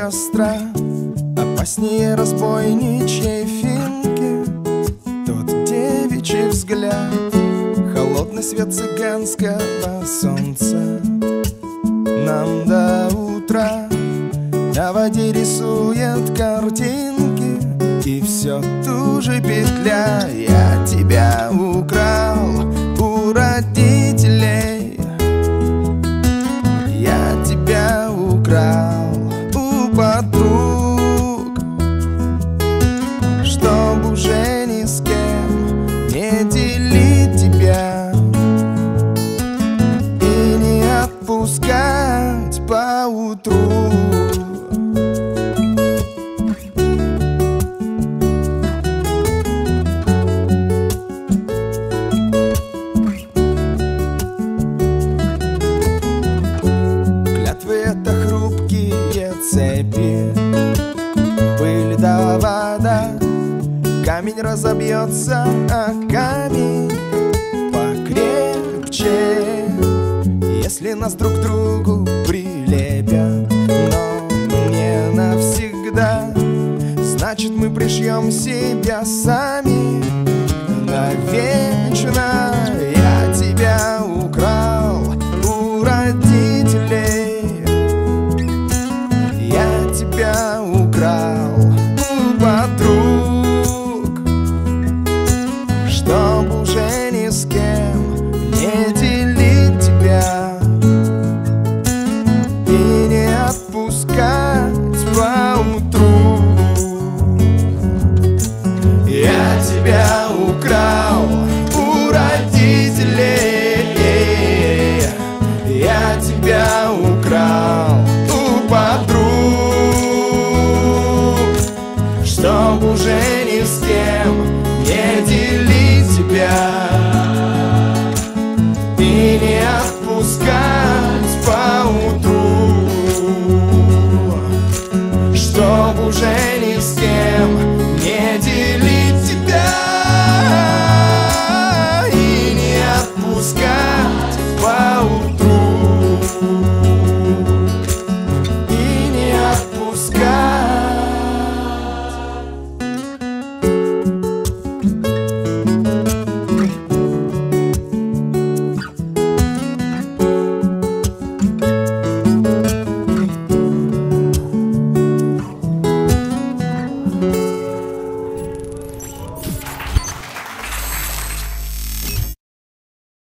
остра, опаснее разбойничьей финки. Тот девичий взгляд, холодный свет цыганского солнца. Нам до утра на воде рисует картинки, и все ту же петля. Я тебя украл у родителей, я тебя украл у подруг, чтоб уже ни с кем не делить тебя и не отпускать поутру. Это хрупкие цепи, пыль да вода, камень разобьется, а камень покрепче, если нас друг к другу прилепят, но не навсегда. Значит, мы пришьем себя сами навечно. Я тебя украл у родителей, я тебя украл у подруг, чтоб уже ни с кем не делить тебя и не отпускать поутру. Я тебя